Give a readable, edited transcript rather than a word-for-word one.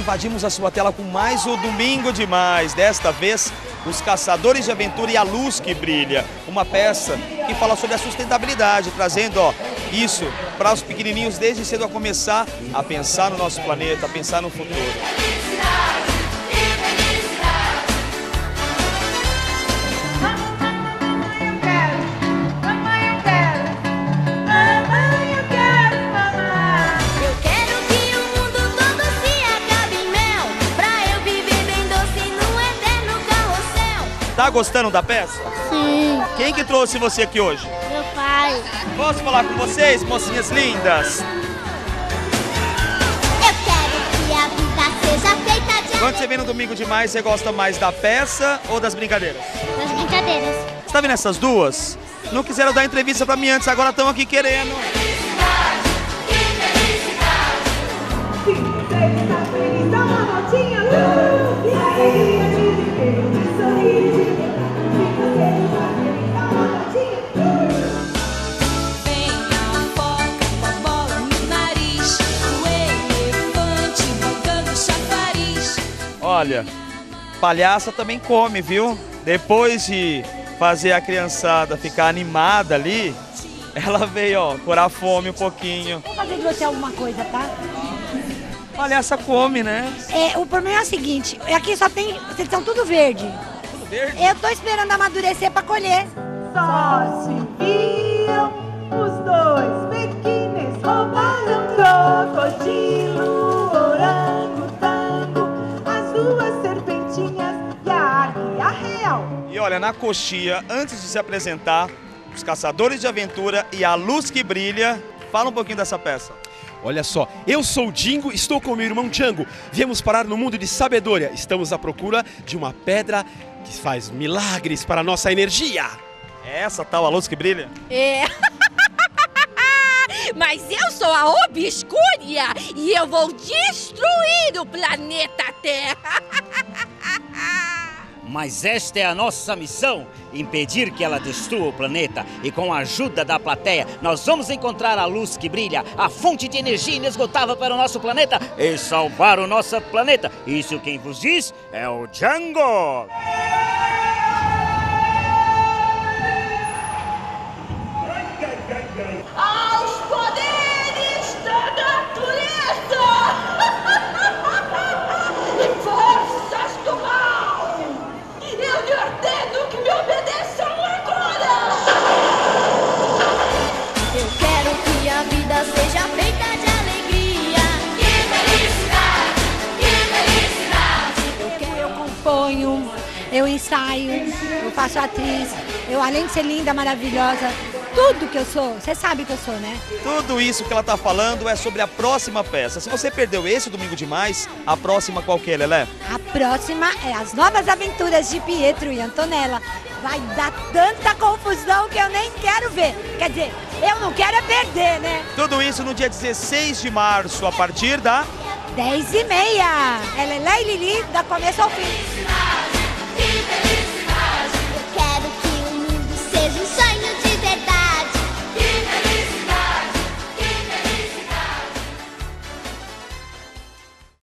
invadimos a sua tela com mais o Domingo Demais. Desta vez, Os Caçadores de Aventura e a Luz que Brilha. Uma peça que fala sobre a sustentabilidade, trazendo isso para os pequenininhos desde cedo a começar a pensar no nosso planeta, a pensar no futuro. Tá gostando da peça? Sim. Quem que trouxe você aqui hoje? Meu pai. Posso falar com vocês, mocinhas lindas? Eu quero que a vida seja feita de... Quando você vem no Domingo Demais, você gosta mais da peça ou das brincadeiras? Das brincadeiras. Você tá vendo essas duas? Não quiseram dar entrevista pra mim antes, agora estão aqui querendo. Olha, palhaça também come, viu? Depois de fazer a criançada ficar animada ali, ela veio, ó, curar a fome um pouquinho. Vou fazer de você alguma coisa, tá? Palhaça come, né? O problema é o seguinte, aqui só tem, vocês estão tudo verde. Tudo verde? Eu tô esperando amadurecer pra colher. Só se viam os dois pequenos roubaram crocodilo, orangotango, as duas serpentinhas e a águia real. E olha, na coxia, antes de se apresentar, Os Caçadores de Aventura e a Luz que Brilha, fala um pouquinho dessa peça. Olha só, eu sou o Dingo, estou com meu irmão Django. Viemos parar no mundo de sabedoria. Estamos à procura de uma pedra que faz milagres para a nossa energia. É essa tal a Luz que Brilha? É. Mas eu sou a Obscúria e eu vou destruir o planeta Terra. Mas esta é a nossa missão, impedir que ela destrua o planeta. E com a ajuda da plateia, nós vamos encontrar a luz que brilha, a fonte de energia inesgotável para o nosso planeta e salvar o nosso planeta. Isso quem vos diz é o Django. Aos poderes da natureza! Forças do mal! Eu lhe ordeno que me obedeçam agora! Eu quero que a vida seja feita de alegria. Que felicidade, que felicidade! Eu componho, eu ensaio, eu faço atriz. Eu, além de ser linda, maravilhosa, tudo que eu sou, você sabe que eu sou, né? Tudo isso que ela tá falando é sobre a próxima peça. Se você perdeu esse Domingo Demais, a próxima qual que é, Lelé? A próxima é As Novas Aventuras de Pietro e Antonella. Vai dar tanta confusão que eu nem quero ver. Quer dizer, eu não quero é perder, né? Tudo isso no dia 16 de março, a partir da... 10h30. É Lelé e Lili, da começo ao fim. Eu quero que o mundo seja um sonho de verdade.